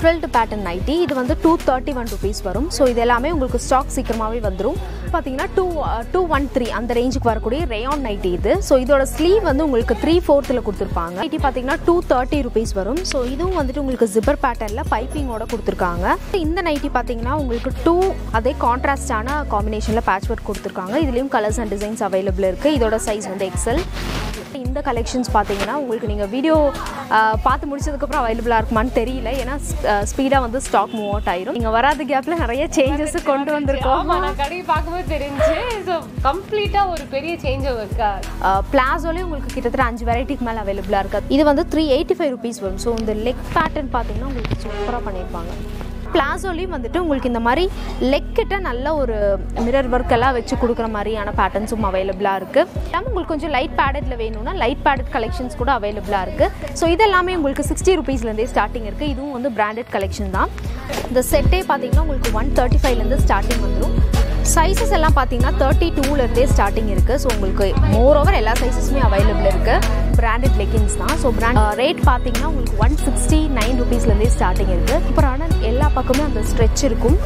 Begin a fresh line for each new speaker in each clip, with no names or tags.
ஃப்ரில்ட் pattern nightie. இது வந்து 231 rupees வரும். ஸோ இது எல்லாமே உங்களுக்கு ஸ்டாக் சீக்கிரமாகவே வந்துடும். பார்த்தீங்கன்னா 213 அந்த ரேஞ்சுக்கு வரக்கூடிய ரேயான் நைட்டி இது. ஸோ இதோட ஸ்லீவ் வந்து உங்களுக்கு 3/4 கொடுத்துருப்பாங்க. நைட்டி பார்த்தீங்கன்னா 230 rupees வரும். ஸோ இதுவும் வந்துட்டு உங்களுக்கு ஜிப்பர் பேட்டர்னில் பைப்பிங்கோட கொடுத்துருக்காங்க. இந்த நைட்டி பார்த்தீங்கன்னா உங்களுக்கு 2 அதே கான்ட்ராஸ்டான காம்பினேஷனில் பேட்ச் ஒர்க் கொடுத்துருக்காங்க. இதுலேயும் கலர்ஸ் அண்ட் டிசைன்ஸ் அவைலபிள் இருக்குது. இதோட சைஸ் வந்து எக்ஸல். இந்த கலெக்ஷன்ஸ் பார்த்தீங்கன்னா உங்களுக்கு நீங்கள் வீடியோ பார்த்து முடிச்சதுக்கப்புறம் அவைலபிளாக இருக்குமான்னு தெரியல. ஏன்னா ஸ்பீடாக வந்து ஸ்டாக் மூவ் அவுட் ஆயிரும். நீங்கள் வராத கேப்பில் நிறைய சேஞ்சஸ் கொண்டு வந்திருக்கோம்.
நான் கடையை பார்க்கும்போது தெரிஞ்சு ஸோ கம்ப்ளீட்டாக ஒரு பெரிய சேஞ்ச் இருக்கா.
பிளாசோலேயே உங்களுக்கு கிட்டத்தட்ட 5 வெரைட்டிக்கு மேலே அவைலபிளாக இருக்குது. இது வந்து 385 rupees வரும். ஸோ இந்த லெக் பேட்டர்ன் பார்த்தீங்கன்னா உங்களுக்கு சூப்பராக பண்ணியிருப்பாங்க. பிளாசோலையும் வந்துட்டு உங்களுக்கு இந்த மாதிரி லெக் கிட்ட நல்ல ஒரு மிரர் ஒர்க் எல்லாம் வச்சு கொடுக்குற மாதிரியான பேட்டர்ன்ஸும் அவைலபிளாக இருக்குது. எல்லாமே உங்களுக்கு கொஞ்சம் லைட் பேடட்ல வேணும்னா லைட் பேடட் கலெக்ஷன்ஸ் கூட அவைலபிளாக இருக்குது. ஸோ இதெல்லாமே உங்களுக்கு 60 rupeesலேருந்தே ஸ்டார்டிங் இருக்குது. இதுவும் வந்து பிராண்டட் கலெக்ஷன் தான். இந்த செட்டே பார்த்தீங்கன்னா உங்களுக்கு 135லேருந்து ஸ்டார்டிங் வந்துடும். சைஸஸ் எல்லாம் பார்த்தீங்கன்னா 32லேருந்தே ஸ்டார்டிங் இருக்குது. ஸோ உங்களுக்கு மோரோவர் எல்லா சைஸஸுமே அவைலபிள் இருக்குது. பிராண்டட் லெகின்ஸ் தான். ஸோ பிராண்ட் ரேட் பார்த்தீங்கன்னா உங்களுக்கு 169 rupeesலேருந்தே ஸ்டார்டிங் இருக்குது. அப்புறம் எல்லா பக்கமே அந்த ஸ்ட்ரெச் இருக்கும்.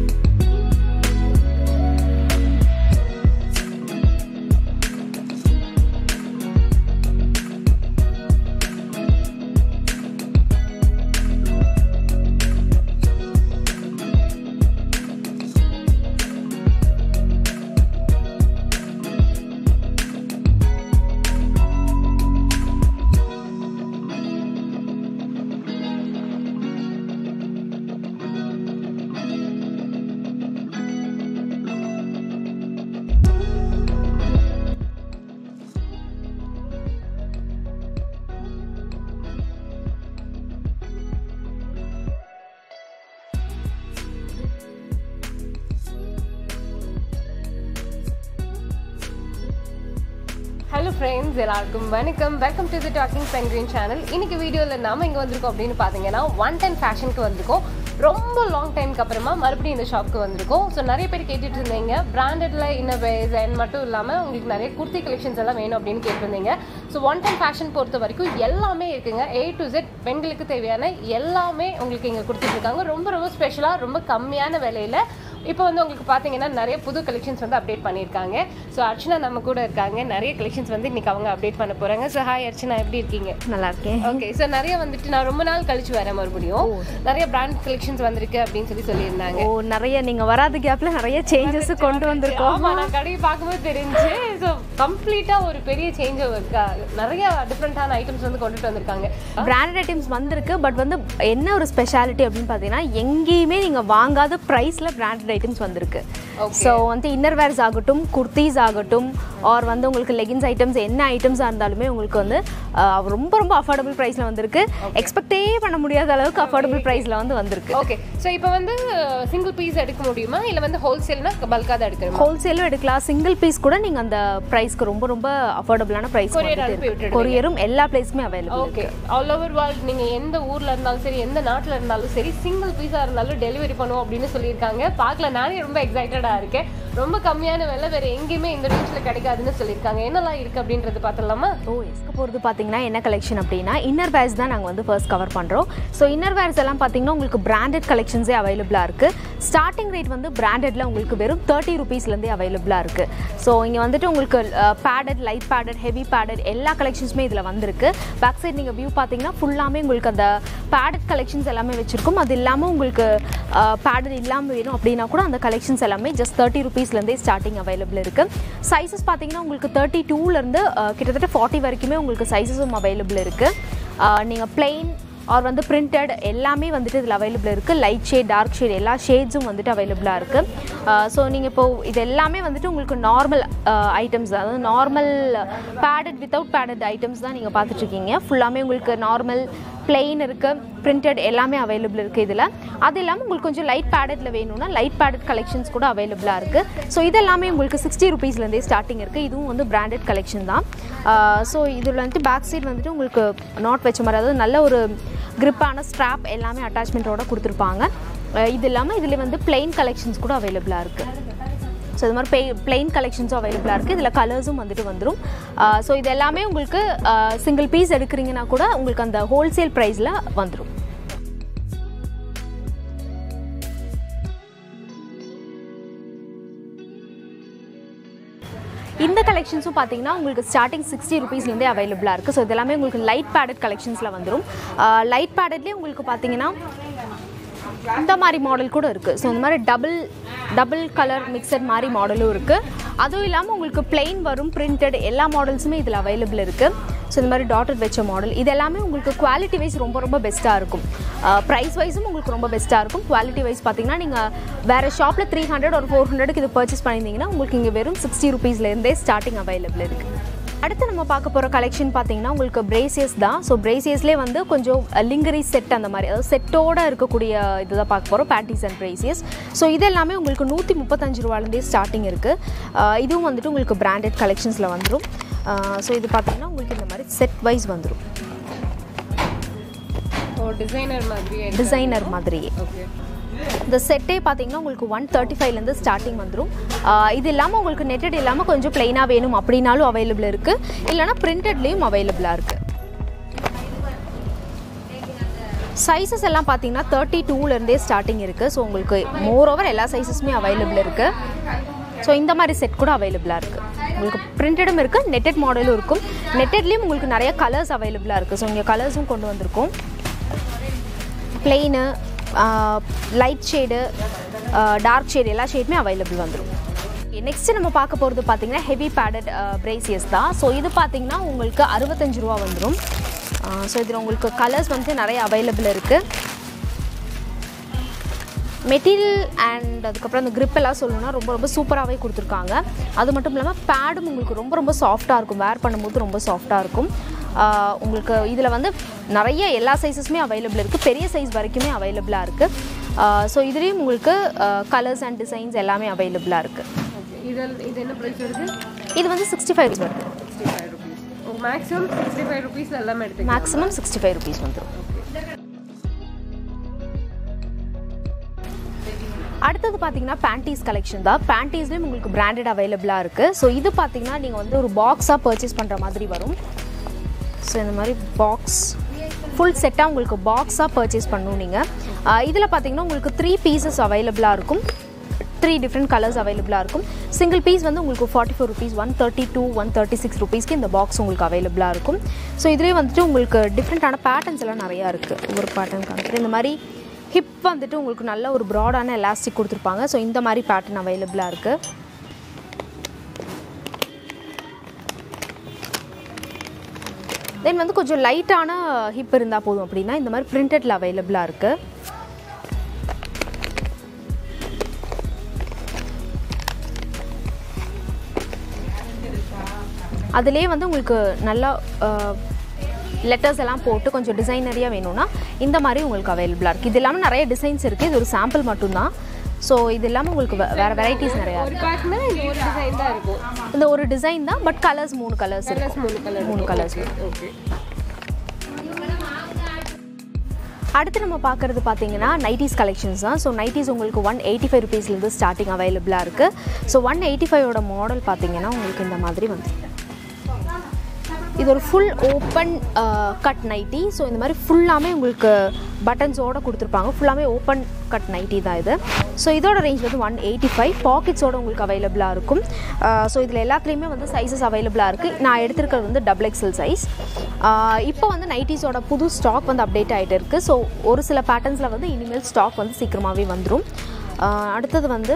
ஹலோ ஃப்ரெண்ட்ஸ், எல்லாருக்கும் வணக்கம். Welcome to the talking penguin channel. இன்னைக்கு வீடியோவில் நாம இங்கே வந்திருக்கோம் அப்படின்னு பார்த்தீங்கன்னா 110 ஃபேஷனுக்கு வந்திருக்கோம். ரொம்ப லாங் டைமுக்கு அப்புறமா மறுபடியும் இந்த ஷாப்க்கு வந்திருக்கோம். ஸோ நிறைய பேர் கேட்டுட்டு இருந்தீங்க பிராண்டட்ல இன்னர்வேர்ஸ் அண்ட் மட்டும் இல்லாமல் உங்களுக்கு நிறைய குர்த்தி கலெக்ஷன்ஸ் எல்லாம் வேணும் அப்படின்னு கேட்டிருந்தீங்க. ஸோ 110 ஃபேஷன் பொறுத்த வரைக்கும் எல்லாமே இருக்குங்க. A to Z பெண்களுக்கு தேவையான எல்லாமே உங்களுக்கு இங்கே கொடுத்துட்ருக்காங்க. ரொம்ப ரொம்ப ஸ்பெஷலாக ரொம்ப கம்மியான விலையில். இப்போ வந்து உங்களுக்கு பார்த்தீங்கன்னா நிறைய புது கலெக்ஷன்ஸ் வந்து அப்டேட் பண்ணியிருக்காங்க. ஸோ அர்ச்சனா நம்ம கூட இருக்காங்க. நிறைய கலெக்ஷன்ஸ் வந்து இன்னைக்கு அவங்க அப்டேட் பண்ண போகிறாங்க. ஸோ ஹாய் அர்ச்சனா, எப்படி இருக்கீங்க?
நல்லா இருக்கேன்.
ஓகே. ஸோ நிறைய வந்துட்டு நான் ரொம்ப நாள் கழிச்சு வரேன் மறுபடியும். நிறைய பிராண்ட் கலெக்ஷன்ஸ் வந்திருக்கு அப்படின்னு சொல்லியிருந்தாங்க.
நிறைய நீங்கள் வராத கேப்பில் நிறைய சேஞ்சஸ் கொண்டு வந்திருக்கோம்.
ஆமாம், நான் கடையை பார்க்கும்போது தெரிஞ்சு ஸோ கம்ப்ளீட்டாக ஒரு பெரிய சேஞ்ச் இருக்கா. நிறைய டிஃப்ரெண்ட்டான ஐட்டம்ஸ் வந்து கொண்டுட்டு வந்திருக்காங்க.
பிராண்டட் ஐட்டம்ஸ் வந்திருக்கு. பட் வந்து என்ன ஒரு ஸ்பெஷாலிட்டி அப்படின்னு பார்த்தீங்கன்னா எங்கேயுமே நீங்கள் வாங்காத ப்ரைஸில் பிராண்டட் ஐட்டம்ஸ் வந்திருக்கு. ஸோ வந்து இன்னர்வேர்ஸ் ஆகட்டும், குர்த்திஸ் ஆகட்டும், ஆர் வந்து உங்களுக்கு லெகின்ஸ் ஐட்டம்ஸ், என்ன ஐட்டம்ஸாக இருந்தாலுமே உங்களுக்கு வந்து ரொம்ப ரொம்ப அஃபோர்டபுள் ப்ரைஸில் வந்திருக்கு. எக்ஸ்பெக்டே பண்ண முடியாத அளவுக்கு அஃபோர்டபுள் ப்ரைஸில் வந்து வந்திருக்கு.
ஓகே. ஸோ இப்போ வந்து சிங்கிள் பீஸ் எடுக்க முடியுமா, இல்லை வந்து ஹோல்சேல்னா பல்காக தான் எடுக்கணும்?
ஹோல்சேலும் எடுக்கலாம். சிங்கிள் பீஸ் கூட நீங்கள் அந்த ப்ரைஸ்க்கு ரொம்ப ரொம்ப அஃபோர்டபுளான ப்ரைஸ் கொரியரும் எல்லா பிளேஸ்க்குமே available.
Okay. All over world நீங்கள் எந்த ஊரில் இருந்தாலும் சரி, எந்த நாட்டில் இருந்தாலும் சரி, சிங்கிள் பீஸாக இருந்தாலும் டெலிவரி பண்ணுவோம் அப்படின்னு சொல்லியிருக்காங்க. பார்க்கல, நானே ரொம்ப எக்ஸைட்டடாக இருக்கேன். ரொம்ப கம்மியான விலை வேறு எங்கேயுமே இந்த ரேஞ்சில் கிடைக்காதுன்னு சொல்லியிருக்காங்க. என்னெல்லாம் இருக்குது அப்படின்றது பார்த்துடலாமா?
எஸ்க்கு போகிறது பார்த்தீங்கன்னா என்ன கலெக்ஷன் அப்படின்னா இன்னர் வேர்ஸ் தான் நாங்கள் வந்து ஃபர்ஸ்ட் கவர் பண்ணுறோம். ஸோ இன்னர் வேர்ஸ் எல்லாம் பார்த்தீங்கன்னா உங்களுக்கு பிராண்டட் கலெக்ஷன்ஸே அவைலபிளாக இருக்குது. ஸ்டார்டிங் ரேட் வந்து பிராண்டட்ல உங்களுக்கு வெறும் 30 rupeesலேருந்தே அவைலபிளாக இருக்குது. ஸோ இங்கே வந்துட்டு உங்களுக்கு padded, light padded, heavy padded எல்லா கலெக்ஷன்ஸுமே இதில் வந்திருக்கு. பேக் சைட் நீங்கள் வியூ பார்த்தீங்கன்னா ஃபுல்லாமே உங்களுக்கு அந்த பேடட் கலெக்ஷன்ஸ் எல்லாமே வச்சுருக்கும். அது இல்லாமல் உங்களுக்கு பேடட் இல்லாமல் வேணும் அப்படின்னா கூட அந்த கலெக்ஷன்ஸ் எல்லாமே ஜஸ்ட் 30 rupeesலேருந்தே ஸ்டார்டிங் அவைலபிள் இருக்குது. சைஸஸ் பார்த்தீங்கன்னா உங்களுக்கு 32லேருந்து கிட்டத்தட்ட 40 வரைக்குமே உங்களுக்கு சைஸஸும் அவைலபிள் இருக்குது. நீங்கள் பிளெயின் ஆர் வந்து பிரிண்டட் எல்லாமே வந்துட்டு இதில் அவைலபிள் இருக்குது. லைட் ஷேட், டார்க் ஷேட் எல்லா ஷேட்ஸும் வந்துட்டு அவைலபிளாக இருக்குது. ஸோ நீங்கள் இப்போது இது எல்லாமே வந்துட்டு உங்களுக்கு நார்மல் ஐட்டம்ஸ், அதாவது normal padded without padded items தான் நீங்கள் பார்த்துட்ருக்கீங்க. ஃபுல்லாமே உங்களுக்கு நார்மல் பிளெயின் இருக்குது, பிரிண்டட் எல்லாமே அவைலபிள் இருக்குது இதில். அது இல்லாமல் உங்களுக்கு கொஞ்சம் லைட் பேடட்டில் வேணும்னா லைட் பேடட் கலெக்ஷன்ஸ் கூட அவைலபிளாக இருக்குது. ஸோ இதெல்லாமே உங்களுக்கு 60 rupeesலேருந்தே ஸ்டார்டிங் இருக்குது. இதுவும் வந்து பிராண்டட் கலெக்ஷன் தான். ஸோ இதில் வந்துட்டு பேக் சைட் வந்துட்டு உங்களுக்கு நாட் வச்ச மாதிரி, அதாவது நல்ல ஒரு கிரிப்பான ஸ்ட்ராப் எல்லாமே அட்டாச்மெண்ட்டோட கொடுத்துருப்பாங்க. இது இல்லாமல் இதில் வந்து பிளெயின் கலெக்ஷன்ஸ் கூட அவைலபிளாக இருக்குது. ஸோ இது மாதிரி பிளெயின் கலெக்ஷன்ஸும் அவைலபிளாக இருக்குது. இதில் கலர்ஸும் வந்துட்டு வந்துடும். ஸோ இது எல்லாமே உங்களுக்கு சிங்கிள் பீஸ் எடுக்கிறீங்கன்னா கூட உங்களுக்கு அந்த ஹோல்சேல் ப்ரைஸில் வந்துடும். இந்த கலெக்ஷன்ஸும் பார்த்தீங்கன்னா உங்களுக்கு ஸ்டார்டிங் 60 ரூபீஸ்லேருந்தே அவைலபிளாக இருக்குது. ஸோ இதெல்லாமே உங்களுக்கு லைட் பேடட் கலெக்ஷன்ஸில் வந்துடும். லைட் பேடட்லேயே உங்களுக்கு பார்த்தீங்கன்னா இந்த மாதிரி மாடல் கூட இருக்குது. ஸோ இந்த மாதிரி டபுள் கலர் மிக்சட் மாதிரி மாடலும் இருக்குது. அதுவும் இல்லாமல் உங்களுக்கு பிளெயின் வரும், பிரிண்டட் எல்லா மாடல்ஸுமே இதில் அவைலபிள் இருக்குது. ஸோ இந்த மாதிரி டாட்டட் வச்ச மாடல் இது எல்லாமே உங்களுக்கு குவாலிட்டி வைஸ் ரொம்ப பெஸ்ட்டாக இருக்கும். ப்ரைஸ் வைஸும் உங்களுக்கு ரொம்ப பெஸ்ட்டாக இருக்கும். குவாலிட்டி வைஸ் பார்த்தீங்கன்னா நீங்கள் வேறு ஷாப்பில் 300 ஒரு 400க்கு இது பர்ச்சேஸ் பண்ணியிருந்தீங்கன்னா உங்களுக்கு இங்கே வெறும் 60 ரூபீஸ்லேருந்தே ஸ்டார்டிங் அவைலபிள் இருக்குது. அடுத்து நம்ம பார்க்க போகிற கலெக்ஷன் பார்த்தீங்கன்னா உங்களுக்கு பிரேசியஸ் தான். ஸோ பிரேசியஸ்லேயே வந்து கொஞ்சம் லிங்கரி செட் அந்த மாதிரி, அதாவது செட்டோடு இருக்கக்கூடிய இது தான் பார்க்க போகிறோம், பேண்டிஸ் அண்ட் பிரேசியஸ். ஸோ இது எல்லாமே உங்களுக்கு 135 ரூபாலேருந்தே ஸ்டார்டிங் இருக்குது. இதுவும் வந்துட்டு உங்களுக்கு பிராண்டட் கலெக்ஷன்ஸில் வந்துடும். ஸோ இது பார்த்தீங்கன்னா உங்களுக்கு இந்த மாதிரி செட் வைஸ் வந்துடும், டிசைனர் மாதிரியே. இந்த செட்டே பார்த்தீங்கன்னா உங்களுக்கு 135லேருந்து ஸ்டார்டிங் வந்துடும். இது இல்லாமல் உங்களுக்கு நெட்டட் இல்லாமல் கொஞ்சம் பிளைனாக வேணும் அப்படின்னாலும் அவைலபிள் இருக்குது, இல்லைனா பிரிண்டட்லேயும் அவைலபிளாக இருக்குது. சைஸஸ் எல்லாம் பார்த்தீங்கன்னா 32லேருந்தே ஸ்டார்டிங் இருக்குது. ஸோ உங்களுக்கு மோரோவர் எல்லா சைஸஸுமே அவைலபிள் இருக்குது. ஸோ இந்த மாதிரி செட் கூட அவைலபிளாக இருக்குது. உங்களுக்கு பிரிண்டடும் இருக்குது, நெட்டட் மாடலும் இருக்கும். நெட்டட்லேயும் உங்களுக்கு நிறைய கலர்ஸ் அவைலபிளாக இருக்குது. ஸோ இங்கே கலர்ஸும் கொண்டு வந்திருக்கோம். Plain, light shade, dark shade எல்லா ஷேடுமே அவைலபிள் வந்துடும். நெக்ஸ்ட்டு நம்ம பார்க்க போகிறது பார்த்தீங்கன்னா ஹெவி பேடட் பிரேசியஸ் தான். ஸோ இது பார்த்தீங்கன்னா உங்களுக்கு 65 ரூபா வந்துடும். ஸோ இதில் உங்களுக்கு கலர்ஸ் வந்து நிறைய அவைலபிள் இருக்குது. மெட்டீரியல் அண்ட் அதுக்கப்புறம் அந்த grip எல்லாம் சொல்லணும்னா ரொம்ப சூப்பராகவே கொடுத்துருக்காங்க. அது மட்டும் இல்லாமல் பேடும் உங்களுக்கு ரொம்ப சாஃப்டாக இருக்கும், வேர் பண்ணும்போது ரொம்ப சாஃப்டாக இருக்கும். உங்களுக்கு இதில் வந்து நிறைய எல்லா சைஸஸுமே அவைலபிள் இருக்குது, பெரிய சைஸ் வரைக்குமே அவைலபிளாக இருக்குது. ஸோ இதுலேயும் உங்களுக்கு கலர்ஸ் அண்ட் டிசைன்ஸ் எல்லாமே அவைலபிளாக இருக்குது.
இது என்ன ப்ரைஸ் வருது?
இது வந்து 65 வருது.
65 rupees. மேக்ஸிமம் 65 rupees எல்லாமே எடுத்துக்கலாம்.
மேக்ஸிமம் 65 rupees வந்துடும். அடுத்தது பார்த்தீங்கன்னா பேண்டீஸ் கலெக்ஷன் தான். பேண்டீஸ்லேயும் உங்களுக்கு பிராண்டட் அவைலபிளாக இருக்குது. ஸோ இது பார்த்தீங்கன்னா நீங்கள் வந்து ஒரு பாக்ஸாக பர்ச்சேஸ் பண்ணுற மாதிரி வரும். ஸோ இந்த மாதிரி பாக்ஸ் ஃபுல் செட்டாக உங்களுக்கு பாக்ஸாக பர்ச்சேஸ் பண்ணணும் நீங்கள். இதில் பார்த்தீங்கன்னா உங்களுக்கு 3 பீசஸ் அவைலபிளாக இருக்கும், 3 டிஃப்ரெண்ட் கலர்ஸ் அவைலபிளாக இருக்கும். சிங்கிள் பீஸ் வந்து உங்களுக்கு 44 rupees, 132, 136 rupeesக்கு இந்த பாக்ஸ் உங்களுக்கு அவைலபிளாக இருக்கும். ஸோ இதுலேயே வந்துட்டு உங்களுக்கு டிஃப்ரெண்ட்டான பேட்டர்ன்ஸ் எல்லாம் நிறையா இருக்குது. ஒவ்வொரு பேட்டர்ன் காமிக்கிறேன். இந்த மாதிரி ஹிப் வந்துட்டு உங்களுக்கு நல்ல ஒரு ப்ராடான எலாஸ்டிக் கொடுத்துருப்பாங்க. ஸோ இந்த மாதிரி பேட்டர்ன் அவைலபிளாக இருக்குது. தென் வந்து கொஞ்சம் லைட்டான ஹிப் இருந்தால் போதும் அப்படின்னா இந்த மாதிரி பிரிண்டட்ல அவைலபிளாக இருக்குது. அதுலேயே வந்து உங்களுக்கு நல்லா லெட்டர்ஸ் எல்லாம் போட்டு கொஞ்சம் டிசைனரியாக வேணும்னா இந்த மாதிரி உங்களுக்கு அவைலபிளாக இருக்குது. இது இல்லாமல் நிறைய டிசைன்ஸ் இருக்குது, இது ஒரு சாம்பிள் மட்டும்தான். ஸோ இது இல்லாமல் உங்களுக்கு வேறு வெரைட்டிஸ் நிறையா இருக்குது. இந்த ஒரு டிசைன் தான், பட் கலர்ஸ் 3 கலர்ஸ் இருக்குது. 3 கலர்ஸ். அடுத்து நம்ம பார்க்குறது பார்த்தீங்கன்னா நைட்டிஸ் கலெக்ஷன்ஸ் தான். ஸோ நைட்டிஸ் உங்களுக்கு 185 rupeesலேருந்து ஸ்டார்டிங் அவைலபிளாக இருக்குது. ஸோ 185ஓட மாடல் பார்த்தீங்கன்னா உங்களுக்கு இந்த மாதிரி வந்து இது ஒரு full open cut nighty. So இந்த மாதிரி ஃபுல்லாமே உங்களுக்கு பட்டன்ஸோடு கொடுத்துருப்பாங்க. ஃபுல்லாமே ஓப்பன் கட் நைட்டி தான் இது. ஸோ இதோட ரேஞ்ச் வந்து 185. பாக்கெட்ஸோடு உங்களுக்கு அவைலபிளாக இருக்கும். ஸோ இதில் எல்லாத்துலேயுமே வந்து சைஸஸ் அவைலபிளாக இருக்குது. நான் எடுத்துருக்கிறது வந்து XXL சைஸ். இப்போ வந்து நைட்டிஸோட புது ஸ்டாக் வந்து அப்டேட் ஆகிட்டு இருக்குது. ஸோ ஒரு சில பேட்டர்ன்ஸில் வந்து இனிமேல் ஸ்டாக் வந்து சீக்கிரமாகவே வந்துடும். அடுத்தது வந்து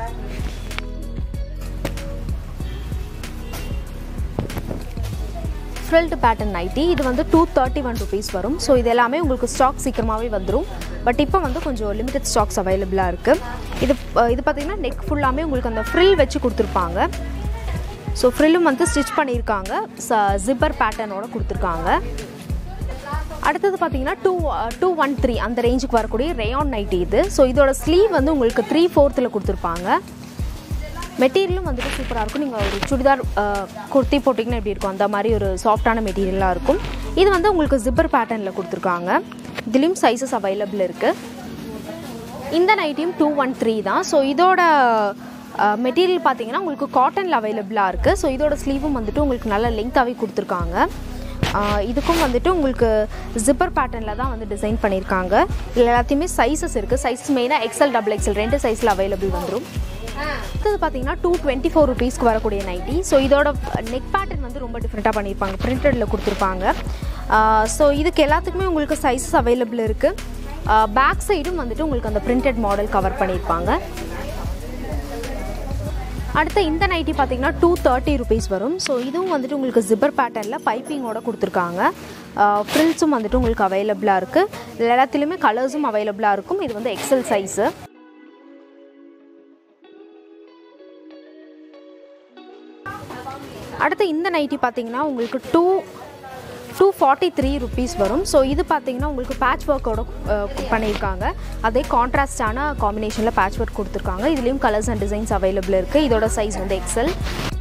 ஃப்ரில்டு பேட்டர்ன் நைட்டி. இது வந்து 231 rupees வரும். ஸோ இது எல்லாமே உங்களுக்கு ஸ்டாக் சீக்கிரமாகவே வந்துடும். பட் இப்போ வந்து கொஞ்சம் லிமிடெட் ஸ்டாக்ஸ் அவைலபிளாக இருக்குது. இது பார்த்திங்கன்னா நெக் ஃபுல்லாமே உங்களுக்கு அந்த ஃப்ரில் வச்சு கொடுத்துருப்பாங்க. ஸோ ஃப்ரில்லும் வந்து ஸ்டிச் பண்ணியிருக்காங்க, ஜிப்பர் பேட்டர்னோட கொடுத்துருக்காங்க. அடுத்தது பார்த்தீங்கன்னா 213 அந்த ரேஞ்சுக்கு வரக்கூடிய ரேயான் நைட்டி இது. ஸோ இதோட ஸ்லீவ் வந்து உங்களுக்கு 3/4 கொடுத்துருப்பாங்க. மெட்டீரியலும் வந்துட்டு சூப்பராக இருக்கும். நீங்கள் ஒரு சுடிதார் குர்த்தி போட்டிங்கன்னா எப்படி இருக்கும் அந்த மாதிரி ஒரு சாஃப்டான மெட்டீரியலாக இருக்கும். இது வந்து உங்களுக்கு ஜிப்பர் பேட்டர்னில் கொடுத்துருக்காங்க. இதுலேயும் சைஸஸ் அவைலபிள் இருக்குது. இந்த நைட்டியும் 213 தான். ஸோ இதோட மெட்டீரியல் பார்த்தீங்கன்னா உங்களுக்கு காட்டனில் அவைலபிளாக இருக்குது. ஸோ இதோட ஸ்லீவும் வந்துட்டு உங்களுக்கு நல்ல லெங்காகவே கொடுத்துருக்காங்க. இதுக்கும் வந்துட்டு உங்களுக்கு ஜிப்பர் பேட்டர்னில் தான் வந்து டிசைன் பண்ணியிருக்காங்க. இதில் எல்லாத்தையுமே சைஸஸ் இருக்குது. சைஸஸ் மெயினாக XL, XXL 2 சைஸில் அவைலபிள் வந்துடும். அடுத்தது பார்த்தீங்கன்னா 224 rupeesக்கு வரக்கூடிய நைட்டி. ஸோ இதோட நெக் பேட்டர்ன் வந்து ரொம்ப டிஃப்ரெண்ட்டாக பண்ணியிருப்பாங்க, பிரிண்டடில் கொடுத்துருப்பாங்க. ஸோ இதுக்கு எல்லாத்துக்குமே உங்களுக்கு சைஸஸ் அவைலபிள் இருக்குது. பேக் சைடும் வந்துட்டு உங்களுக்கு அந்த பிரிண்டட் மாடல் கவர் பண்ணியிருப்பாங்க. அடுத்து இந்த நைட்டி பார்த்தீங்கன்னா 230 rupees வரும். ஸோ இதுவும் வந்துட்டு உங்களுக்கு ஜிப்பர் பேட்டர்னில் பைப்பிங்கோட கொடுத்துருக்காங்க. ஃப்ரில்ஸும் வந்துட்டு உங்களுக்கு அவைலபிளாக இருக்குது. இதில் எல்லாத்துலேயுமே கலர்ஸும் அவைலபிளாக இருக்கும். இது வந்து எக்ஸல் சைஸு. அடுத்து இந்த நைட்டி பார்த்தீங்கன்னா உங்களுக்கு 243 rupees வரும். ஸோ இது பார்த்தீங்கன்னா உங்களுக்கு பேட்ச் ஒர்க்கோட பண்ணியிருக்காங்க. அதே கான்ட்ராஸ்டான காம்பினேஷனில் பேட்ச் ஒர்க் கொடுத்துருக்காங்க. இதுலேயும் கலர்ஸ் அண்ட் டிசைன்ஸ் அவைலபிள் இருக்குது. இதோட சைஸ் வந்து எக்ஸல்.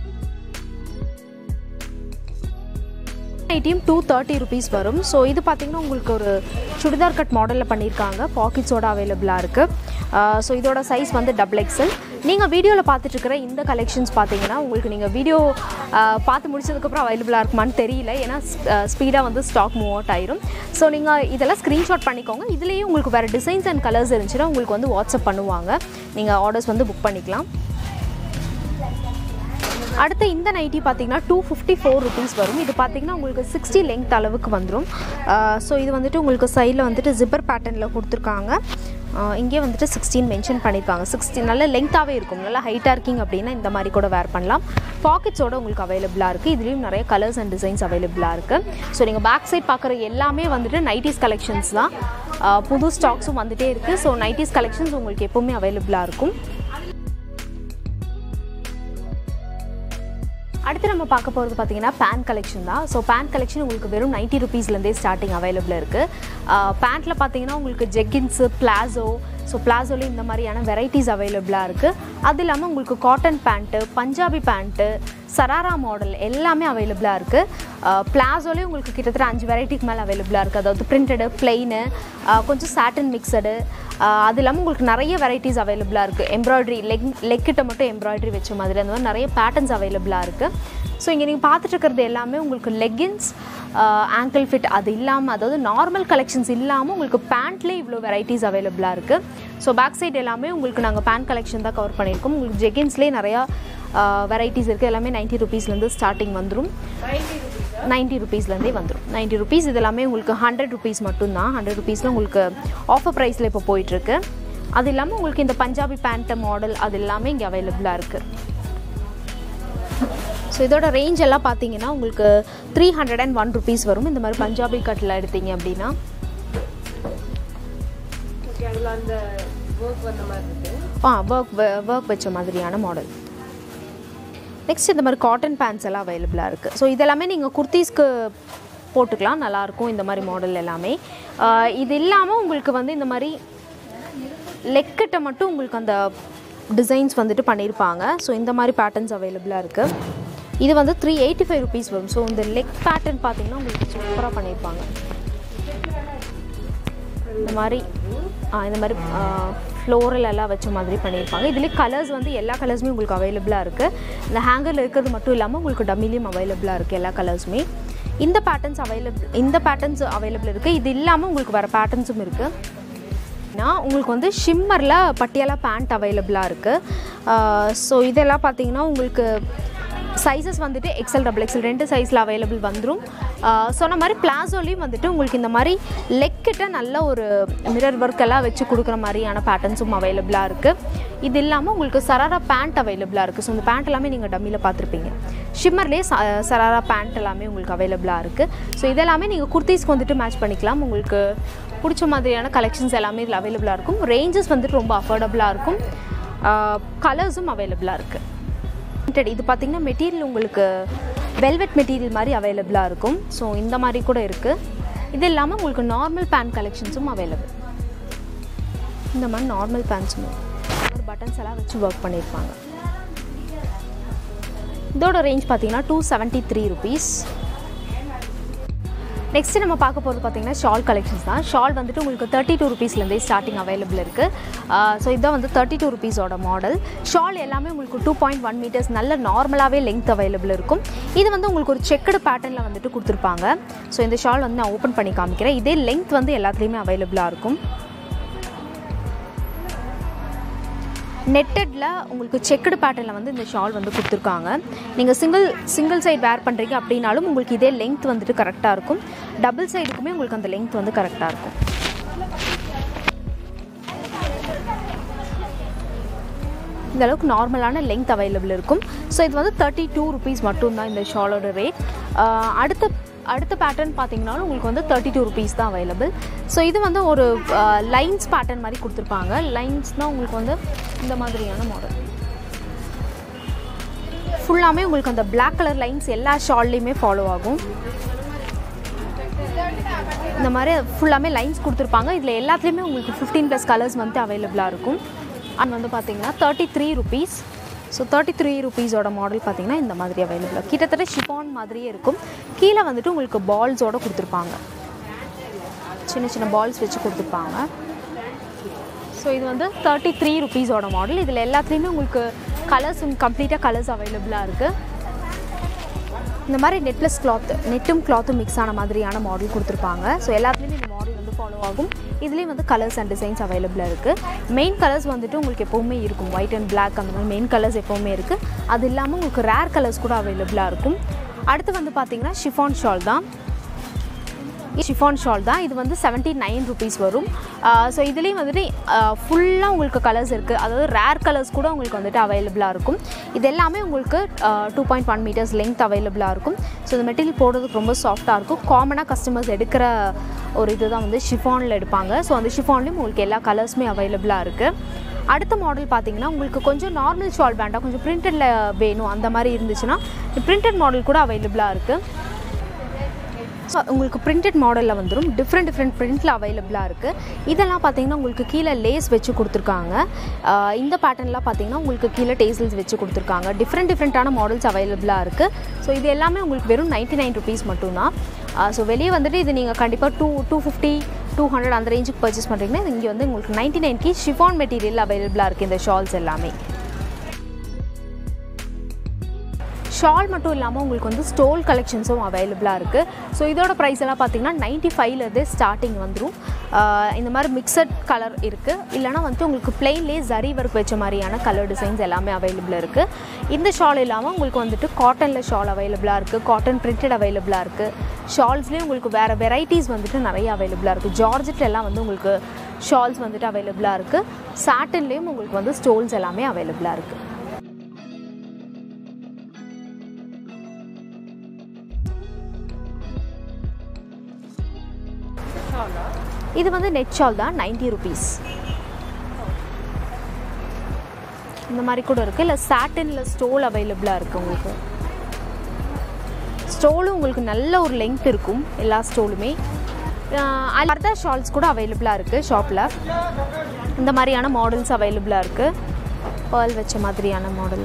நைட்டியும் 230 rupees வரும். ஸோ இது பார்த்தீங்கன்னா உங்களுக்கு ஒரு சுடிதார் கட் மாடலில் பண்ணியிருக்காங்க. பாக்கெட்ஸோட அவைலபிளாக இருக்குது. ஸோ இதோட சைஸ் வந்து XXL. நீங்கள் வீடியோவில் பார்த்துட்ருக்கிற இந்த கலெக்ஷன்ஸ் பார்த்தீங்கன்னா உங்களுக்கு நீங்கள் வீடியோ பார்த்து முடிச்சதுக்கப்புறம் அவைலபிளாக இருக்குமான்னு தெரியல. ஏன்னா ஸ்பீடாக வந்து ஸ்டாக் மூவ் அவுட் ஆயிரும். ஸோ நீங்கள் இதெல்லாம் ஸ்க்ரீன்ஷாட் பண்ணிக்கோங்க. இதுலேயும் உங்களுக்கு வேறு டிசைன்ஸ் அண்ட் கலர்ஸ் இருந்துச்சுன்னா உங்களுக்கு வந்து வாட்ஸ்அப் பண்ணுவாங்க. நீங்கள் ஆர்டர்ஸ் வந்து புக் பண்ணிக்கலாம். அடுத்து இந்த நைட்டி பார்த்தீங்கன்னா 254 rupees வரும். இது பார்த்தீங்கன்னா உங்களுக்கு 60 லெங்த் அளவுக்கு வந்துடும். ஸோ இது வந்துட்டு உங்களுக்கு சைடில் வந்துட்டு ஜிப்பர் பேட்டர்னில் கொடுத்துருக்காங்க. இங்கே வந்துட்டு 16 மென்ஷன் பண்ணியிருக்காங்க. 16 நல்ல லெங்த்தாகவே இருக்கும். நல்லா ஹைட்டாக இருக்கீங்க அப்படின்னா இந்த மாதிரி கூட வேர் பண்ணலாம். பாக்கெட்ஸோடு உங்களுக்கு அவைலபிளாக இருக்குது. இதுலேயும் நிறைய கலர்ஸ் அண்ட் டிசைன்ஸ் அவைலபிளாக இருக்குது. ஸோ நீங்கள் பேக் சைட் பார்க்குற எல்லாமே வந்துட்டு நைட்டிஸ் கலெக்ஷன்ஸ் தான். புது ஸ்டாக்ஸும் வந்துகிட்டே இருக்குது. ஸோ நைட்டிஸ் கலெக்ஷன்ஸ் உங்களுக்கு எப்போவுமே அவைலபிளாக இருக்கும். அடுத்து நம்ம பார்க்க போகிறது பார்த்தீங்கன்னா பேண்ட் கலெக்ஷன் தான். ஸோ பேண்ட் கலெக்ஷன் உங்களுக்கு வெறும் 90 rupeesலேருந்தே ஸ்டார்டிங் அவைலபிள் இருக்குது. பேண்ட்டில் பார்த்தீங்கன்னா உங்களுக்கு ஜெக்கின்ஸு, பிளாசோ, ஸோ பிளாசோலேயும் இந்த மாதிரியான வெரைட்டிஸ் அவைலபிளாக இருக்குது. அது இல்லாமல் உங்களுக்கு cotton pant, Punjabi pant, sharara model எல்லாமே அவைலபிளாக இருக்குது. பிளாசோலேயும் உங்களுக்கு கிட்டத்தட்ட 5 வெரைட்டிக்கு மேலே அவைலபிளாக இருக்குது. அதாவது பிரிண்டடு, பிளெயினு, கொஞ்சம் சாட்டன் மிக்சடு, அது இல்லாமல் உங்களுக்கு நிறைய வெரைட்டிஸ் அவைலபிளாக இருக்குது. எம்ப்ராய்டரி லெக்கிட்ட மட்டும் எம்ப்ராய்டரி வச்ச மாதிரி அந்த மாதிரி நிறைய பேட்டர்ன்ஸ் அவைலபிளாக இருக்குது. ஸோ இங்கே நீங்கள் பார்த்துட்டு இருக்கிறது எல்லாமே உங்களுக்கு லெக்கின்ஸ், ஆங்கிள் ஃபிட் அது இல்லாமல், அதாவது நார்மல் கலெக்ஷன்ஸ் இல்லாமல் உங்களுக்கு பேண்ட்லேயே இவ்வளோ வெரைட்டிஸ் அவைலபிளாக இருக்குது. ஸோ பேக் சைட் எல்லாமே உங்களுக்கு நாங்கள் பேண்ட் கலெக்ஷன் தான் கவர் பண்ணியிருக்கோம். உங்களுக்கு ஜெகின்ஸ்லேயே நிறையா வெரைட்டிஸ் இருக்குது. எல்லாமே 90 rupeesலேருந்து ஸ்டார்டிங் வந்துடும். 90 rupeesலேருந்தே வந்துடும். 90 rupees. இது எல்லாமே உங்களுக்கு 100 rupees மட்டும்தான். 100 rupeesல உங்களுக்கு ஆஃபர் ப்ரைஸில் இப்போ போயிட்டுருக்கு. அது இல்லாமல் உங்களுக்கு இந்த பஞ்சாபி பேண்ட் மாடல் அது எல்லாமே இங்கே அவைலபிளாக இருக்குது. ஸோ இதோட ரேஞ்ச் எல்லாம் பார்த்தீங்கன்னா உங்களுக்கு 301 rupees வரும். இந்த மாதிரி பஞ்சாபி கட்டில் எடுத்தீங்க அப்படின்னா ஒர்க் வச்ச மாதிரியான மாடல். நெக்ஸ்ட் இந்த மாதிரி காட்டன் பேண்ட்ஸ் எல்லாம் அவைலபிளாக இருக்குது. ஸோ இதெல்லாமே நீங்கள் குர்த்தீஸ்க்கு போட்டுக்கலாம், நல்லாயிருக்கும் இந்த மாதிரி மாடல் எல்லாமே. இது இல்லாமல் உங்களுக்கு வந்து இந்த மாதிரி லெக்கிட்ட மட்டும் உங்களுக்கு அந்த டிசைன்ஸ் வந்துட்டு பண்ணியிருப்பாங்க. ஸோ இந்த மாதிரி பேட்டர்ன்ஸ் அவைலபிளாக இருக்குது. இது வந்து 385 rupees வரும். ஸோ இந்த லெக் பேட்டர்ன் பார்த்தீங்கன்னா உங்களுக்கு சூப்பராக பண்ணியிருப்பாங்க. இந்த மாதிரி ஃப்ளோரல் எல்லாம் வச்ச மாதிரி பண்ணியிருப்பாங்க. இதுலேயே கலர்ஸ் வந்து எல்லா கலர்ஸுமே உங்களுக்கு அவைலபிளாக இருக்குது. இந்த ஹேங்கரில் இருக்கிறது மட்டும் இல்லாமல் உங்களுக்கு டம்மிலையும் அவைலபிளாக இருக்குது எல்லா கலர்ஸுமே. இந்த பேட்டர்ன்ஸ் அவைலபிள் இருக்குது. இது இல்லாமல் உங்களுக்கு வேறு பேட்டர்ன்ஸும் இருக்குது. உங்களுக்கு வந்து ஷிம்மரில் பட்டியாலா பேண்ட் அவைலபிளாக இருக்குது. ஸோ இதெல்லாம் பார்த்தீங்கன்னா உங்களுக்கு சைஸஸ் வந்துட்டு XL, XXL 2 சைஸில் அவைலபிள் வந்துடும். சொன்ன மாதிரி பிளாசோலையும் வந்துட்டு உங்களுக்கு இந்த மாதிரி லெக்கிட்ட நல்ல ஒரு மிரர் ஒர்க் எல்லாம் வச்சு கொடுக்குற மாதிரியான பேட்டர்ன்ஸும் அவைலபிளாக இருக்குது. இது இல்லாமல் உங்களுக்கு சராரா பேண்ட் அவைலபிளாக இருக்குது. ஸோ இந்த பேண்ட் எல்லாமே நீங்கள் டம்மியில் பார்த்துருப்பீங்க. ஷிம்மர்லேயே சராரா பேண்ட் எல்லாமே உங்களுக்கு அவைலபிளாக இருக்குது. ஸோ இதெல்லாமே நீங்கள் குர்த்தீஸ்க்கு வந்துட்டு மேட்ச் பண்ணிக்கலாம். உங்களுக்கு பிடிச்ச மாதிரியான கலெக்ஷன்ஸ் எல்லாமே இதில் அவைலபிளாக இருக்கும். ரேஞ்சஸ் வந்துட்டு ரொம்ப அஃபோர்டபுளாக இருக்கும். கலர்ஸும் அவைலபிளாக இருக்குது. இது பார்த்திங்கன்னா மெட்டீரியல் உங்களுக்கு வெல்வெட் மெட்டீரியல் மாதிரி அவைலபிளாக இருக்கும். ஸோ இந்த மாதிரி கூட இருக்குது. இது இல்லாமல் உங்களுக்கு நார்மல் பேண்ட் கலெக்ஷன்ஸும் அவைலபிள். இந்த மாதிரி நார்மல் பேண்ட்ஸும் ஒரு பட்டன்ஸ் எல்லாம் வச்சு ஒர்க் பண்ணியிருப்பாங்க. இதோட ரேஞ்ச் பார்த்தீங்கன்னா 273 rupees. நெக்ஸ்ட்டு நம்ம பார்க்க போகிறது பார்த்தீங்கன்னா ஷால் கலெக்ஷன்ஸ் தான். ஷால் வந்துட்டு உங்களுக்கு 32 rupeesலேருந்தே ஸ்டார்டிங் அவைலபிள் இருக்குது. ஸோ இதான் வந்து 32 rupeesோட மாடல். ஷால் எல்லாமே உங்களுக்கு 2.1 meters நல்ல நார்மலாகவே லெங்த் அவைலபிள் இருக்கும். இது வந்து உங்களுக்கு ஒரு செக்குடு பேட்டர்னில் வந்துட்டு கொடுத்துருப்பாங்க. ஸோ இந்த ஷால் வந்து நான் ஓப்பன் பண்ணி காமிக்கிறேன். இதே லெங்த் வந்து எல்லாத்துலேயுமே அவைலபிளாக இருக்கும். நெட்டடில் உங்களுக்கு செக்குடு பேட்டர்னில் வந்து இந்த ஷால் வந்து கொடுத்துருக்காங்க. நீங்கள் சிங்கிள் சைடு வேர் பண்ணுறீங்க அப்படின்னாலும் உங்களுக்கு இதே லெங்த் வந்துட்டு கரெக்டாக இருக்கும். டபுள் சைடுக்குமே உங்களுக்கு அந்த லெங்த் வந்து கரெக்டாக இருக்கும். இந்த அளவுக்கு நார்மலான லெங்த் அவைலபிள் இருக்கும். ஸோ இது வந்து 32 rupees மட்டும்தான் இந்த ஷாலோட ரேட். அடுத்த பேட்டர்ன் பார்த்தீங்கன்னாலும் உங்களுக்கு வந்து 32 rupees தான் அவைலபிள். ஸோ இது வந்து ஒரு லைன்ஸ் பேட்டர்ன் மாதிரி கொடுத்துருப்பாங்க. லைன்ஸ்னால் உங்களுக்கு வந்து இந்த மாதிரியான மாடல் ஃபுல்லாமே உங்களுக்கு அந்த பிளாக் கலர் லைன்ஸ் எல்லா ஷால்லையுமே ஃபாலோ ஆகும். இந்த மாதிரி ஃபுல்லாமே லைன்ஸ் கொடுத்துருப்பாங்க. இதில் எல்லாத்துலேயுமே உங்களுக்கு 15+ கலர்ஸ் வந்து அவைலபிளாக இருக்கும். அது வந்து பார்த்தீங்கன்னா 33 rupees. ஸோ 33 rupees-ஓட மாடல் பார்த்தீங்கன்னா இந்த மாதிரி அவைலபிளாக கிட்டத்தட்ட ஷிஃபான் மாதிரியே இருக்கும். கீழே வந்துட்டு உங்களுக்கு பால்ஸோடு கொடுத்துருப்பாங்க, சின்ன சின்ன பால்ஸ் வச்சு கொடுத்துருப்பாங்க. ஸோ இது வந்து 33 rupees-ஓட மாடல். இதில் எல்லாத்துலேயுமே உங்களுக்கு கலர்ஸ் கம்ப்ளீட்டாக கலர்ஸ் அவைலபிளாக இருக்குது. இந்த மாதிரி நெட்டும் கிளாத்தும் மிக்ஸ் ஆன மாதிரியான மாடல் கொடுத்துருப்பாங்க. ஸோ எல்லாத்துலேயுமே இந்த மாடல் வந்து ஃபாலோ ஆகும். இதுலேயும் வந்து கலர்ஸ் அண்ட் டிசைன்ஸ் அவைலபிளாக இருக்குது. மெயின் கலர்ஸ் வந்துட்டு உங்களுக்கு எப்போவுமே இருக்கும், ஒயிட் அண்ட் பிளாக் அந்த மாதிரி மெயின் கலர்ஸ் எப்போவுமே இருக்குது. அது இல்லாமல் உங்களுக்கு ரேர் கலர்ஸ் கூட அவைலபிளாக இருக்கும். அடுத்து வந்து பார்த்திங்கன்னா ஷிஃபான் ஷால் தான். இது வந்து 79 rupees வரும். ஸோ இதுலேயும் வந்துட்டு ஃபுல்லாக உங்களுக்கு கலர்ஸ் இருக்குது. அதாவது ரேர் கலர்ஸ் கூட உங்களுக்கு வந்துட்டு அவைலபிளாக இருக்கும். இது எல்லாமே உங்களுக்கு 2.1 meters லெங்த் அவைலபிளாக இருக்கும். ஸோ இந்த மெட்டீரியல் போடுறதுக்கு ரொம்ப சாஃப்டாக இருக்கும். காமனாக கஸ்டமர்ஸ் எடுக்கிற ஒரு இது தான் வந்து ஷிஃபானில் எடுப்பாங்க. ஸோ அந்த ஷிஃபான்லேயும் உங்களுக்கு எல்லா கலர்ஸுமே அவைலபிளாக இருக்குது. அடுத்த மாடல் பார்த்தீங்கன்னா உங்களுக்கு கொஞ்சம் நார்மல் ஷால் வேண்டாம், கொஞ்சம் பிரிண்டடில் வேணும் அந்த மாதிரி இருந்துச்சுன்னா பிரிண்டட் மாடல் கூட அவைலபிளாக இருக்குது. உங்களுக்கு பிரிண்டட் மாடலில் வந்துடும். டிஃப்ரெண்ட் பிரிண்டில் அவைலபிளாக இருக்குது. இதெல்லாம் பார்த்தீங்கன்னா உங்களுக்கு கீழே லேஸ் வச்சு கொடுத்துருக்காங்க. இந்த பேட்டர்ன்லாம் பார்த்தீங்கன்னா உங்களுக்கு கீழே டேசல்ஸ் வச்சு கொடுத்துருக்காங்க. டிஃப்ரெண்ட்டான மாடல்ஸ் அவைலபிளாக இருக்குது. ஸோ இது எல்லாமே உங்களுக்கு வெறும் 99 rupees மட்டும்தான். ஸோ வெளியே வந்துட்டு இது நீங்கள் கண்டிப்பாக 250 200 அந்த ரேஞ்சுக்கு பர்ச்சேஸ் பண்ணுறீங்கன்னா இங்கே வந்து உங்களுக்கு 99க்கு ஷிஃபான் மெட்டீரியல் அவைலபிளாக இருக்குது. இந்த ஷால்ஸ் எல்லாமே ஷால் மட்டும் இல்லாமல் உங்களுக்கு வந்து ஸ்டோல் கலெக்ஷன்ஸும் அவைலபிளாக இருக்குது. ஸோ இதோட ப்ரைஸ் எல்லாம் பார்த்தீங்கன்னா 95லேருந்தே ஸ்டார்டிங் வந்துடும். இந்த மாதிரி மிக்சட் கலர் இருக்குது. இல்லைனா வந்து உங்களுக்கு பிளெயின்லேயே ஜரி ஒர்க் வச்ச மாதிரியான கலர் டிசைன்ஸ் எல்லாமே அவைலபிளாக இருக்குது. இந்த ஷால் இல்லாமல் உங்களுக்கு வந்துட்டு காட்டனில் ஷால் அவைலபிளாக இருக்குது, காட்டன் பிரிண்டட் அவைலபிளாக இருக்குது. ஷால்ஸ்லேயும் உங்களுக்கு வேறு வெரைட்டிஸ் வந்துட்டு நிறைய அவைலபிளாக இருக்குது. ஜார்ஜெட்டில் எல்லாம் வந்து உங்களுக்கு ஷால்ஸ் வந்துட்டு அவைலபிளாக இருக்குது. சாட்டன்லேயும் உங்களுக்கு வந்து ஸ்டோல்ஸ் எல்லாமே அவைலபிளாக இருக்குது. இது வந்து நெட் ஷால் தான், 90 rupees. இந்த மாதிரி கூட இருக்குது. இல்லை சாட்டினில் ஸ்டோல் அவைலபிளாக இருக்குது. உங்களுக்கு ஸ்டோலும் உங்களுக்கு நல்ல ஒரு லெங்த் இருக்கும். எல்லா ஸ்டோலுமே ஃபர்தா ஷால்ஸ் கூட அவைலபிளாக இருக்குது ஷாப்பில். இந்த மாதிரியான மாடல்ஸ் அவைலபிளாக இருக்குது. பேர்ல் வச்ச மாதிரியான மாடல்,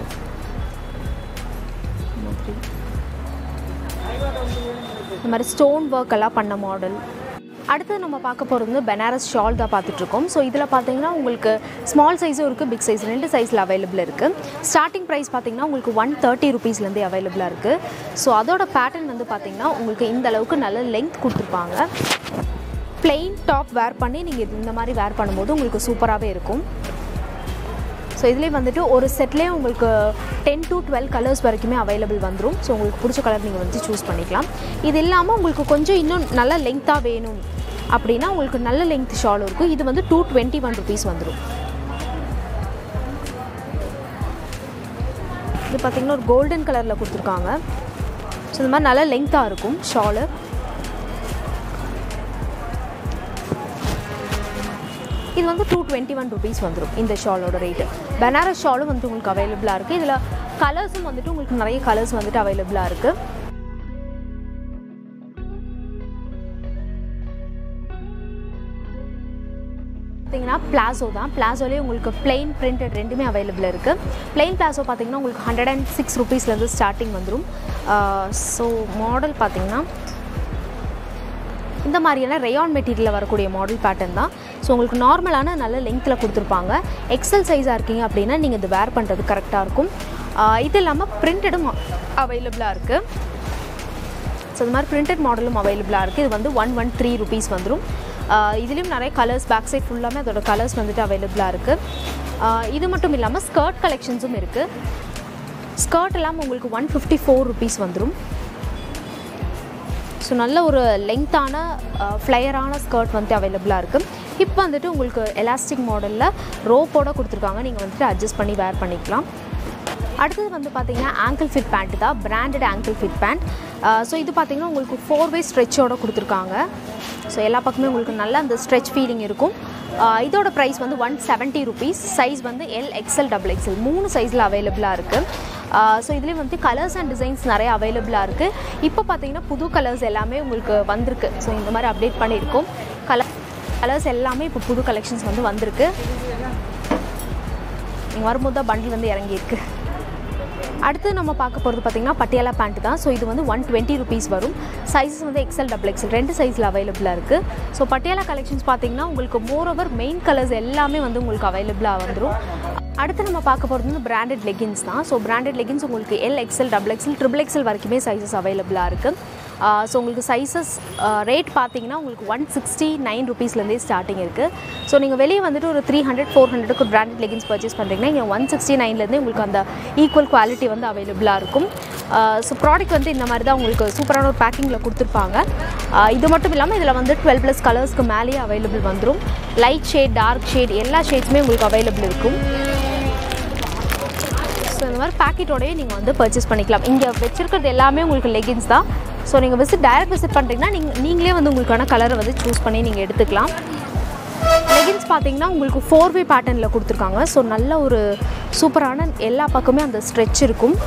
இந்த மாதிரி ஸ்டோன் ஒர்க் எல்லாம் பண்ண மாடல். அடுத்து நம்ம பார்க்க போகிறது வந்து பனாரஸ் ஷால் தான் பார்த்துட்ருக்கோம். ஸோ இதில் பார்த்தீங்கன்னா உங்களுக்கு ஸ்மால் சைஸும் இருக்குது, பிக் சைஸ் 2 சைஸில் அவைலபிள் இருக்குது. ஸ்டார்டிங் ப்ரைஸ் பார்த்தீங்கன்னா உங்களுக்கு 130 rupeesலேருந்தே அவைலபிளாக இருக்குது. ஸோ அதோட பேட்டர்ன் வந்து பார்த்திங்கன்னா உங்களுக்கு இந்த அளவுக்கு நல்ல லெங்த் கொடுத்துருப்பாங்க. பிளெயின் டாப் வேர் பண்ணி நீங்கள் இந்த மாதிரி வேர் பண்ணும்போது உங்களுக்கு சூப்பராகவே இருக்கும். ஸோ இதுலேயே வந்துட்டு ஒரு செட்லேயே உங்களுக்கு 10 to 12 கலர்ஸ் வரைக்குமே அவைலபிள் வந்துடும். ஸோ உங்களுக்கு பிடிச்ச கலர் நீங்கள் வந்து சூஸ் பண்ணிக்கலாம். இது இல்லாமல் உங்களுக்கு கொஞ்சம் இன்னும் நல்ல லெங்க்த்தாக வேணும் அப்படின்னா உங்களுக்கு நல்ல லெங்த் ஷால் இருக்கும். இது வந்து 221 rupees வந்துடும். இது பார்த்திங்கன்னா ஒரு கோல்டன் கலரில் கொடுத்துருக்காங்க. ஸோ இந்த மாதிரி நல்ல லெங்க்த்தாக இருக்கும் ஷாலு. இது வந்து 221 rupees வந்துடும் இந்த ஷாலோட ரேட்டு. பனாரஸ் ஷாலும் வந்து உங்களுக்கு அவைலபிளாக இருக்குது. இதில் கலர்ஸும் வந்துட்டு உங்களுக்கு நிறைய கலர்ஸ் வந்துட்டு அவைலபிளாக இருக்குது. பார்த்தீங்கன்னா பிளாசோ தான். பிளாசோலேயே உங்களுக்கு பிளெயின் பிரிண்டட் ரெண்டுமே அவைலபிளாக இருக்குது. பிளெயின் பிளாசோ பார்த்தீங்கன்னா உங்களுக்கு 106 rupeesலேருந்து ஸ்டார்டிங் வந்துடும். ஸோ மாடல் பார்த்தீங்கன்னா இந்த மாதிரியான ரேயான் மெட்டீரியலில் வரக்கூடிய மாடல் பேட்டர்ன் தான். ஸோ உங்களுக்கு நார்மலான நல்ல லெங்த்தில் கொடுத்துருப்பாங்க. எக்ஸல் சைஸாக இருக்கீங்க அப்படின்னா நீங்கள் இது வேர் பண்ணுறது கரெக்டாக இருக்கும். இது இல்லாமல் பிரிண்டடும் அவைலபிளாக இருக்குது. ஸோ இந்த மாதிரி பிரிண்டட் மாடலும் அவைலபிளாக இருக்குது. இது வந்து 113 rupees வந்துடும். இதுலேயும் நிறைய கலர்ஸ் பேக் சைட் ஃபுல்லாமே அதோட கலர்ஸ் வந்துட்டு அவைலபிளாக இருக்குது. இது மட்டும் இல்லாமல் ஸ்கர்ட் கலெக்ஷன்ஸும் இருக்குது. ஸ்கர்ட் எல்லாம் உங்களுக்கு 154 rupees வந்துடும். ஸோ நல்ல ஒரு லெங்க்த்தான ஃப்ளையரான ஸ்கர்ட் வந்துட்டு அவைலபிளாக இருக்குது. இப்போ வந்துட்டு உங்களுக்கு எலாஸ்டிக் மாடலில் ரோப்போடு கொடுத்துருக்காங்க. நீங்கள் வந்துட்டு அட்ஜஸ்ட் பண்ணி வேர் பண்ணிக்கலாம். அடுத்தது வந்து பார்த்திங்கன்னா ஆங்கிள் ஃபிட் பேண்ட்டு தான், branded ankle fit pant. So இது பார்த்திங்கன்னா உங்களுக்கு 4-way ஸ்ட்ரெச்சோடு கொடுத்துருக்காங்க. ஸோ எல்லா பக்கமே உங்களுக்கு நல்ல அந்த ஸ்ட்ரெச் ஃபீலிங் இருக்கும். இதோட ப்ரைஸ் வந்து 170 rupees. சைஸ் வந்து L, XL, XXL 3 சைஸில் அவைலபிளாக இருக்குது. ஸோ இதுலேயும் வந்து கலர்ஸ் அண்ட் டிசைன்ஸ் நிறைய அவைலபிளாக இருக்குது. இப்போ பார்த்தீங்கன்னா புது கலர்ஸ் எல்லாமே உங்களுக்கு வந்திருக்கு. ஸோ இந்த மாதிரி அப்டேட் பண்ணியிருக்கோம். கலர்ஸ் எல்லாமே இப்போ புது கலெக்ஷன்ஸ் வந்து வந்திருக்கு. நீங்கள் வரும்போது தான் பண்டில் வந்து இறங்கியிருக்கு. அடுத்து நம்ம பார்க்க போகிறது பார்த்திங்கன்னா பட்டியாலா பேண்ட் தான். ஸோ இது வந்து 120 rupees வரும். சைஸஸ் வந்து XL, XXL 2 சைஸில் அவைலபிளாக இருக்குது. ஸோ பட்டியாலா கலெக்ஷன்ஸ் பார்த்திங்கன்னா உங்களுக்கு மோரோவர் மெயின் கலர்ஸ் எல்லாமே வந்து உங்களுக்கு அவைலபிளாக வந்துடும். அடுத்து நம்ம பார்க்க போகிறது வந்து பிராண்டட் லெகின்ஸ் தான். ஸோ பிராண்டட் லெகின்ஸ் உங்களுக்கு L, XL, XXL, XXL வரைக்குமே சைஸஸ் அவைலபிளாக இருக்குது. ஸோ உங்களுக்கு சைஸஸ் ரேட் பார்த்தீங்கன்னா உங்களுக்கு 169 rupeesலேருந்தே ஸ்டார்டிங் இருக்குது. ஸோ நீங்கள் வெளியே வந்துட்டு ஒரு 300-400க்கு பிராண்டட் லெகின்ஸ் பர்ச்சேஸ் பண்ணுறீங்கன்னா இங்கே 169லேருந்தே உங்களுக்கு அந்த ஈக்குவல் குவாலிட்டி வந்து அவைலபிளாக இருக்கும். ஸோ ப்ராடக்ட் வந்து இந்த மாதிரி தான் உங்களுக்கு சூப்பரான ஒரு பேக்கிங்கில் கொடுத்துருப்பாங்க. இது மட்டும் இல்லாமல் இதில் வந்து 12+ கலர்ஸ்க்கு மேலேயே அவைலபிள் வந்துடும். லைட் ஷேட், டார்க் ஷேட் எல்லா ஷேட்ஸுமே உங்களுக்கு அவைலபிள் இருக்கும். ஸோ இந்த மாதிரி பேக்கெட்டோடையே நீங்கள் வந்து பர்ச்சேஸ் பண்ணிக்கலாம். இங்கே வச்சுருக்கிறது எல்லாமே உங்களுக்கு லெகின்ஸ் தான். ஸோ நீங்கள் டைரக்ட் விசிட் பண்ணுறீங்கன்னா நீங்களே வந்து உங்களுக்கான கலரை வந்து சூஸ் பண்ணி நீங்கள் எடுத்துக்கலாம். லெகின்ஸ் பார்த்தீங்கன்னா உங்களுக்கு 4-way பேட்டர்னில் கொடுத்துருக்காங்க. ஸோ நல்ல ஒரு சூப்பரான எல்லா பக்கமே அந்த ஸ்ட்ரெச் இருக்கும்.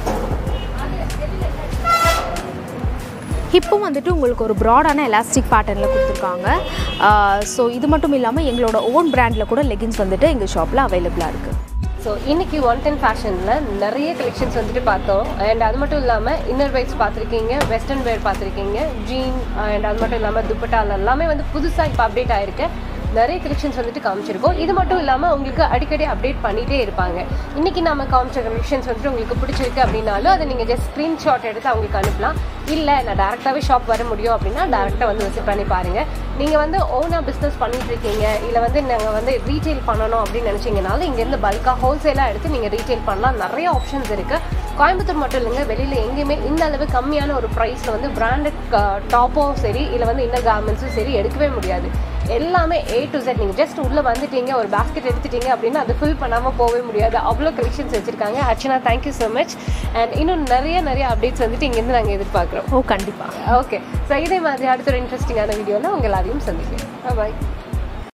ஹிப்பும் வந்துட்டு உங்களுக்கு ஒரு ப்ராடான எலாஸ்டிக் பேட்டர்னில் கொடுத்துருக்காங்க. ஸோ இது மட்டும் இல்லாமல் எங்களோட ஓன் பிராண்டில் கூட லெகின்ஸ் வந்துட்டு எங்கள் ஷாப்பில் அவைலபிளாக இருக்குது.
ஸோ இன்றைக்கி 110 ஃபேஷனில் நிறைய கலெக்ஷன்ஸ் வந்துட்டு பார்த்தோம். அண்ட் அது மட்டும் இல்லாமல் இன்னர் வேர்ஸ் பார்த்துருக்கீங்க, வெஸ்டர்ன் வேர் பார்த்துருக்கீங்க, ஜீன் அண்ட் அது மட்டும் இல்லாமல் துப்பட்டால் எல்லாமே வந்து புதுசாக இப்போ அப்டேட் ஆகிருக்கு. நிறைய கலெக்ஷன்ஸ் வந்துட்டு காமிச்சிருக்கோம். இது மட்டும் இல்லாமல் உங்களுக்கு அடிக்கடி அப்டேட் பண்ணிகிட்டே இருப்பாங்க. இன்றைக்கி நம்ம காமிச்ச கலெக்ஷன்ஸ் வந்துட்டு உங்களுக்கு பிடிச்சிருக்கு அப்படின்னாலும் அதை நீங்கள் ஜஸ்ட் ஸ்க்ரீன்ஷாட் எடுத்து அவங்களுக்கு அனுப்பலாம். இல்லை நான் டேரெக்டாகவே ஷாப் வர முடியும் அப்படின்னா டேரெக்டாக வந்து விசிட் பண்ணி பாருங்கள். நீங்கள் வந்து ஓனாக பிஸ்னஸ் பண்ணிகிட்ருக்கீங்க, இல்லை வந்து நாங்கள் வந்து ரீட்டெயில் பண்ணணும் அப்படின்னு நினச்சிங்கனாலும் இங்கேருந்து பல்காக ஹோல்சேலாக எடுத்து நீங்கள் ரீட்டெயில் பண்ணலாம். நிறைய ஆப்ஷன்ஸ் இருக்குது. கோயம்புத்தூர் மட்டும் இல்லைங்க, வெளியில் எங்கேயுமே இந்த அளவு கம்மியான ஒரு ப்ரைஸில் வந்து பிராண்டட் டாப்போ சரி இல்லை வந்து இன்னர் கார்மெண்ட்ஸும் சரி எடுக்கவே முடியாது. எல்லாமே A to Z. நீங்கள் ஜஸ்ட் உள்ளே வந்துட்டீங்க, ஒரு பேஸ்கெட் எடுத்துட்டீங்க அப்படின்னா அது ஃபில் பண்ணாமல் போகவே முடியாது. அவ்வளோ கலெக்ஷன்ஸ் வச்சுருக்காங்க. Archana, thank you so much. And இன்னும் நிறைய அப்டேட்ஸ் வந்துட்டு இங்கேருந்து நாங்கள் எதிர்பார்க்குறோம்.
கண்டிப்பாக.
ஓகே. ஸோ இதே மாதிரி அடுத்த ஒரு இன்ட்ரெஸ்டிங்கான வீடியோவில் உங்கள் எல்லாரையும் சந்திக்கிறேன். பாய்.